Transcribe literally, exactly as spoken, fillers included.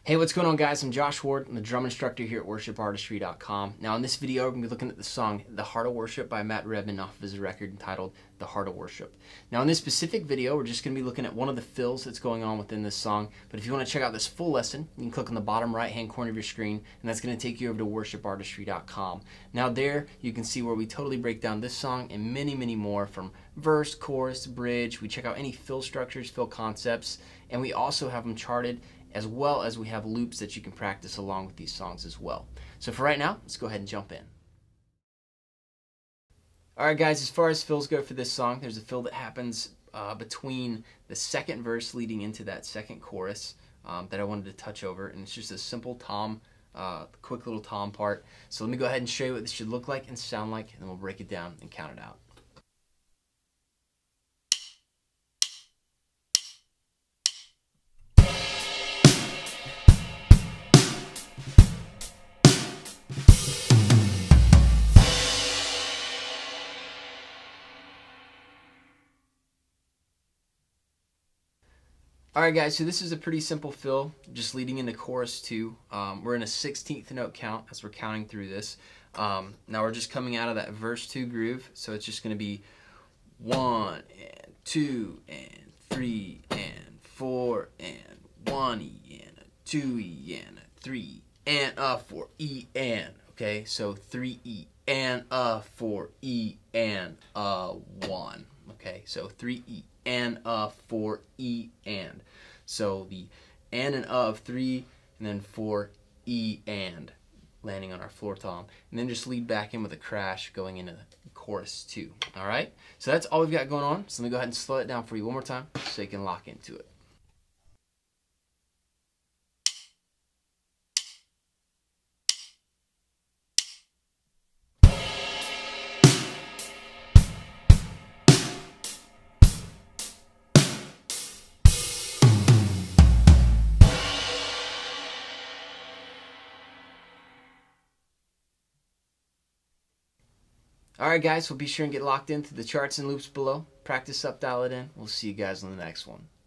Hey, what's going on, guys? I'm Josh Ward. I'm the drum instructor here at worship artistry dot com. Now, in this video, we're going to be looking at the song The Heart of Worship by Matt Redman off of his record entitled The Heart of Worship. Now, in this specific video, we're just going to be looking at one of the fills that's going on within this song. But if you want to check out this full lesson, you can click on the bottom right-hand corner of your screen, and that's going to take you over to worship artistry dot com. Now, there, you can see where we totally break down this song and many, many more, from verse, chorus, bridge. We check out any fill structures, fill concepts, and we also have them charted, as well as we have loops that you can practice along with these songs as well. So for right now, let's go ahead and jump in. Alright guys, as far as fills go for this song, there's a fill that happens uh, between the second verse leading into that second chorus um, that I wanted to touch over, and it's just a simple tom, uh, quick little tom part. So let me go ahead and show you what this should look like and sound like, and then we'll break it down and count it out. Alright guys, so this is a pretty simple fill, just leading into chorus two. Um, we're in a sixteenth note count as we're counting through this. Um, now we're just coming out of that verse two groove, so it's just going to be one and two and three and four and one E and a two E and a three and a four E and. Okay, so three E and a four E and a one. Okay, so three E and a four E and. So the and and of three and then four E and, landing on our floor tom, and then just lead back in with a crash going into chorus two. All right, so that's all we've got going on. So let me go ahead and slow it down for you one more time so you can lock into it. Alright guys, so be sure and get locked into the charts and loops below. Practice up, dial it in. We'll see you guys on the next one.